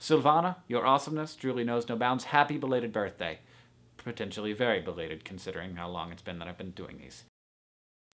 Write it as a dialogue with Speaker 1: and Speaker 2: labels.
Speaker 1: Silvana, your awesomeness truly knows no bounds. Happy belated birthday. Potentially very belated, considering how long it's been that I've been doing these.